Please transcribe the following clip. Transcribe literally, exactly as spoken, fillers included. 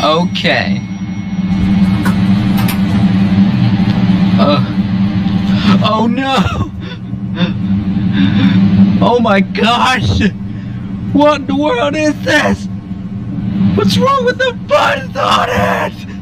Okay. Uh, oh no! Oh my gosh! What in the world is this? What's wrong with the buttons on it?